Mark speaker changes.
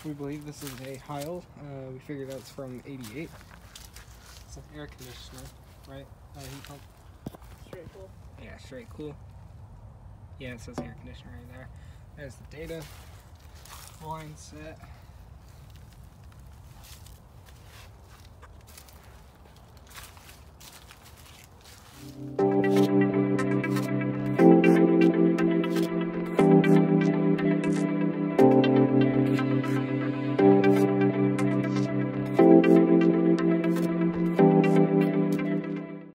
Speaker 1: We believe this is a Heil. We figured out it's from '88. It's an air conditioner, right? Heat pump.
Speaker 2: Straight cool.
Speaker 1: Yeah, straight cool. Yeah, it says air conditioner right there. There's the data line set.